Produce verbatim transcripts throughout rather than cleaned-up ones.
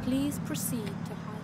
Please proceed to high.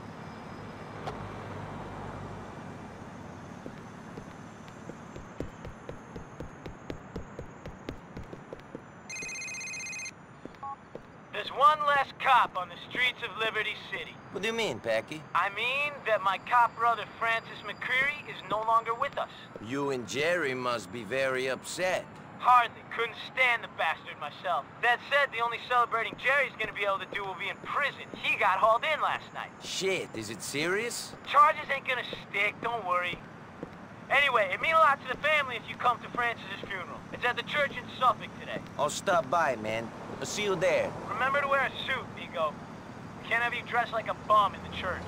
There's one less cop on the streets of Liberty City. What do you mean, Packy? I mean that my cop brother Francis McCreary is no longer with us. You and Jerry must be very upset. Hardly. Couldn't stand the bastard myself. That said, the only celebrating Jerry's gonna be able to do will be in prison. He got hauled in last night. Shit, is it serious? Charges ain't gonna stick, don't worry. Anyway, it means a lot to the family if you come to Francis's funeral. It's at the church in Suffolk today. I'll stop by, man. I'll see you there. Remember to wear a suit, Nico. We can't have you dressed like a bum in the church.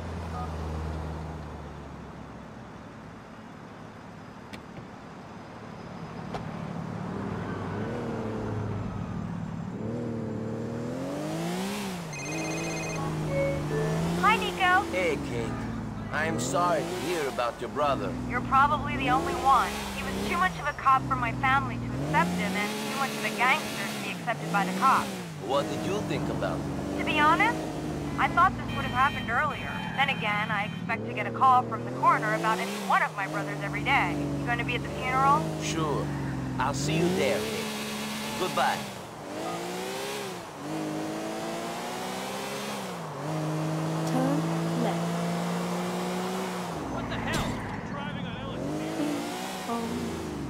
Hi, Nico. Hey, Kate. I am sorry to hear about your brother. You're probably the only one. He was too much of a cop for my family to accept him, and too much of a gangster to be accepted by the cops. What did you think about it? To be honest, I thought this would have happened earlier. Then again, I expect to get a call from the coroner about any one of my brothers every day. You going to be at the funeral? Sure. I'll see you there, Kate. Goodbye. Turn left. What the hell? You're driving on L S D? On.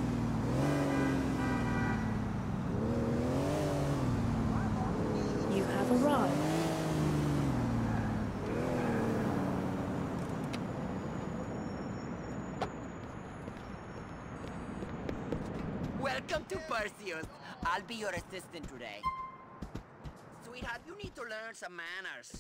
You have arrived. Welcome to Perseus. I'll be your assistant today. Sweetheart, you need to learn some manners.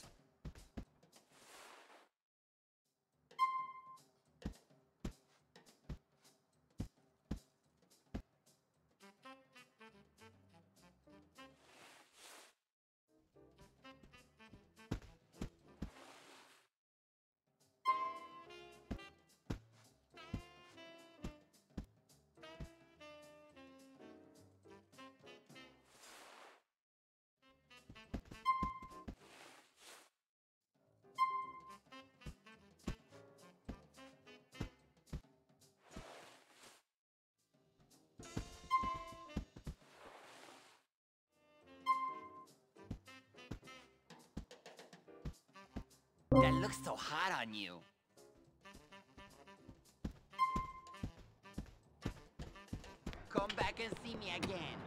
That looks so hot on you. Come back and see me again.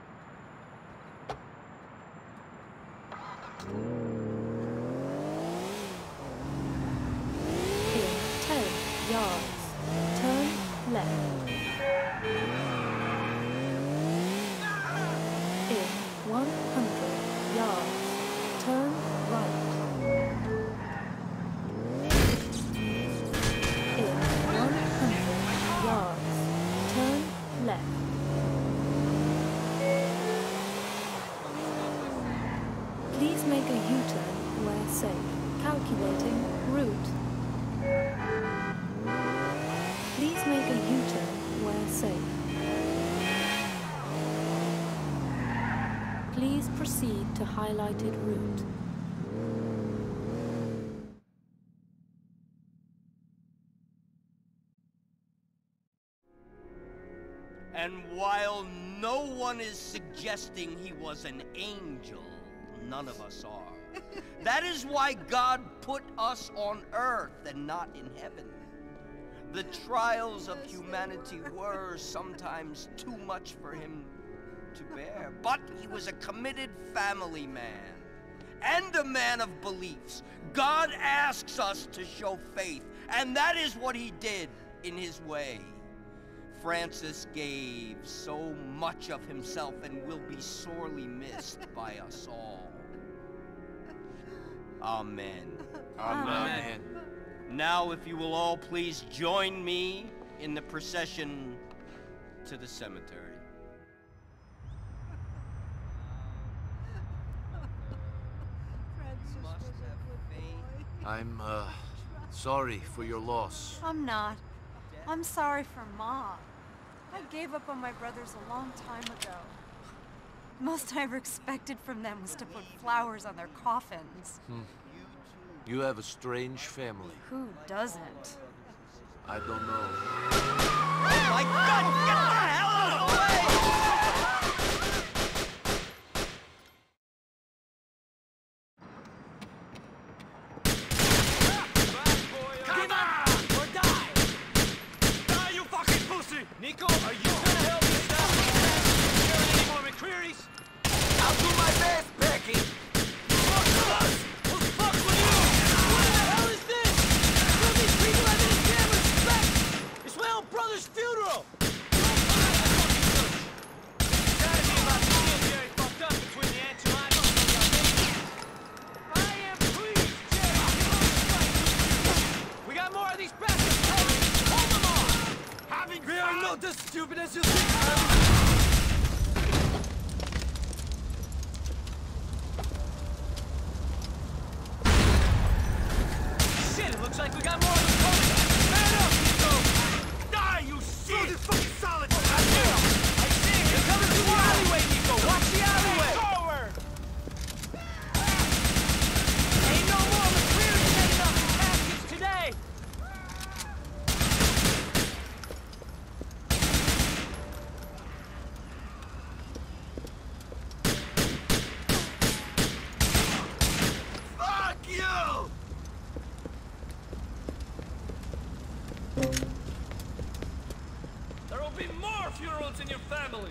In ten yards. Turn left. In one hundred yards. Turn right. In one hundred yards. Turn left. Please make a U-turn where safe. Calculating route. Please make a U-turn where safe. Please proceed to highlighted route. And while no one is suggesting he was an angel, none of us are. That is why God put us on earth and not in heaven. The trials of humanity were sometimes too much for him to bear, but he was a committed family man and a man of beliefs. God asks us to show faith, and that is what he did in his way. Francis gave so much of himself and will be sorely missed by us all. Amen. Amen. Amen. Now, if you will all please join me in the procession to the cemetery. You must have faith. I'm, uh, sorry for your loss. I'm not. I'm sorry for Mom. I gave up on my brothers a long time ago. Most I ever expected from them was to put flowers on their coffins. Hmm. You have a strange family. Who doesn't? I don't know. Oh my God! Get the hell out of the way! Come on! Or die! Die, you fucking pussy! Nico, are you gonna help me stop any more McCreary's? I'll do my best, Becky. Fuck with us! We'll fuck with you! What the hell is this? Some of these people I didn't damn respect! It's my own brother's funeral! We are not as stupid as you think! Shit, it looks like we got more of them coming! Man up, Nico! Die, you shit! Throw this fucking solid! I see him! I see him! They're coming through the alleyway, Nico! Watch the alleyway! Forward! Ain't no more McCreary setting up the caskets today! There will be more funerals in your family!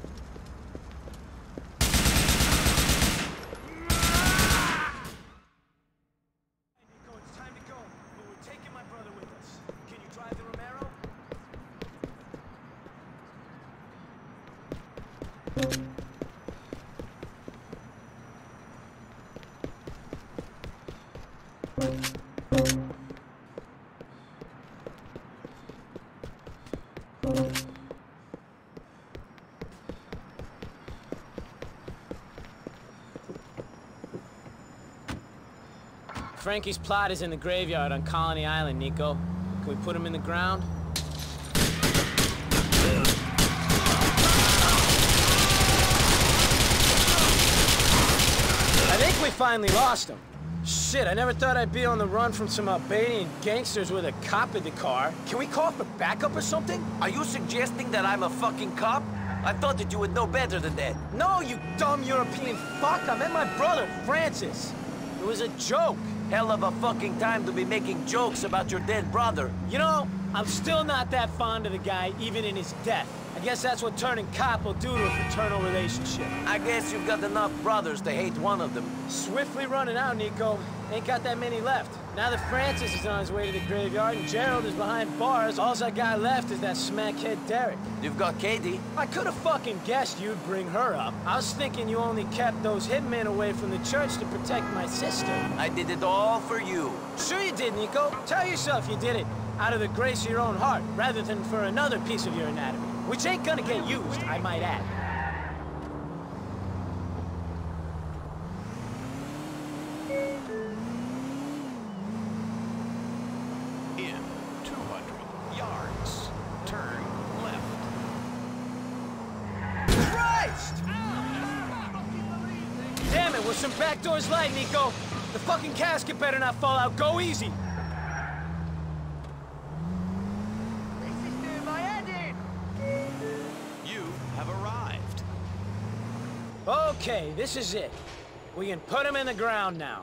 Nico, it's time to go, but we're taking my brother with us. Can you drive the Romero? Frankie's plot is in the graveyard on Colony Island, Nico. Can we put him in the ground? I think we finally lost him. Shit, I never thought I'd be on the run from some Albanian gangsters with a cop in the car. Can we call for backup or something? Are you suggesting that I'm a fucking cop? I thought that you would know better than that. No, you dumb European fuck! I met my brother, Francis. It was a joke. Hell of a fucking time to be making jokes about your dead brother. You know, I'm still not that fond of the guy, even in his death. I guess that's what turning cop will do to a fraternal relationship. I guess you've got enough brothers to hate one of them. Swiftly running out, Nico. Ain't got that many left. Now that Francis is on his way to the graveyard and Gerald is behind bars, all I got left is that smackhead Derek. You've got Katie. I could have fucking guessed you'd bring her up. I was thinking you only kept those hitmen away from the church to protect my sister. I did it all for you. Sure you did, Nico. Tell yourself you did it out of the grace of your own heart, rather than for another piece of your anatomy. Which ain't gonna get used, I might add. In two hundred yards, turn left. Christ! Damn it, with some back doors light, Nico. The fucking casket better not fall out. Go easy. You have arrived. Okay, this is it. We can put him in the ground now.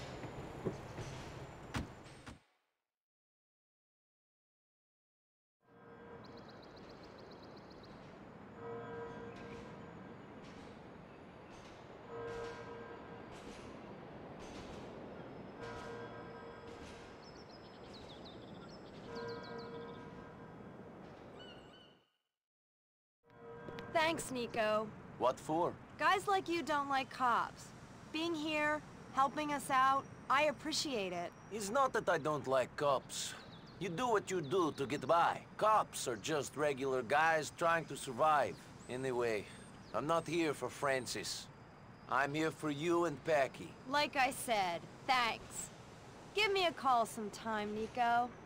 Thanks, Nico. What for? Guys like you don't like cops. Being here, helping us out, I appreciate it. It's not that I don't like cops. You do what you do to get by. Cops are just regular guys trying to survive. Anyway, I'm not here for Francis. I'm here for you and Packy. Like I said, thanks. Give me a call sometime, Nico.